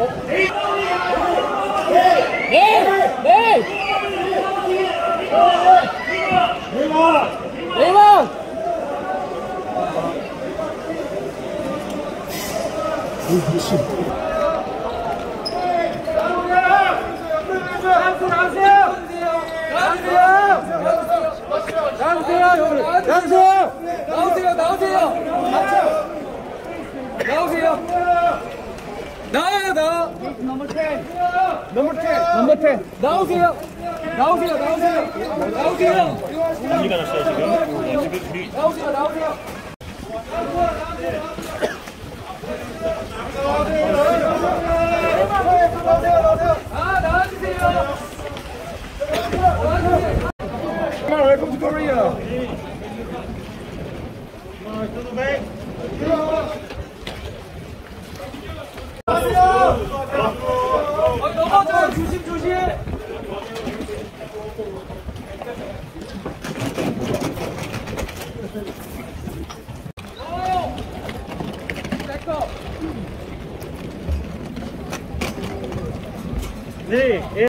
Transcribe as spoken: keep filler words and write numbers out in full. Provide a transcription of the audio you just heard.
나오세요, 나오세요. 나오세요. 나와요, 나와. 넘버 텐. 넘버 텐. 넘버 텐. 나오세요. 나오세요, 나오세요. 나오세요. 우리가 났어요, 지금. 지금 우리. 나오세요, 나오세요. 아, 나와주세요. Welcome to Korea. 어, 넘어져. 조심, 조심. 오! 백업. 네.